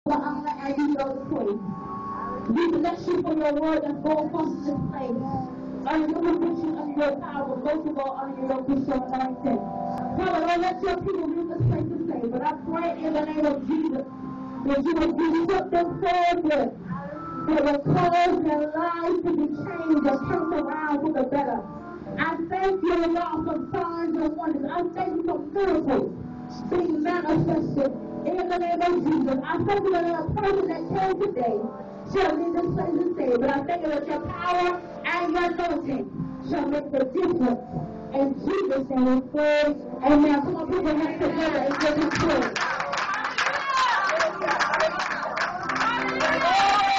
the honor and you know the praise. We bless you for your word that's going forth in this place. Under your conviction, under your power, but most of all, under your official anointing. Father, don't let your people leave this place to say, but I pray in the name of Jesus that you will be something forward that will cause their lives to be changed and turned around for the better. I thank you, Lord, for signs and wonders. I thank you for miracles being manifested in the name of Jesus. I thank you that a person that came today shall leave this place to say, but I thank you that your power and your anointing shall make the difference. In Jesus' name we pray. Amen. Come on, people, hands together and give him praise.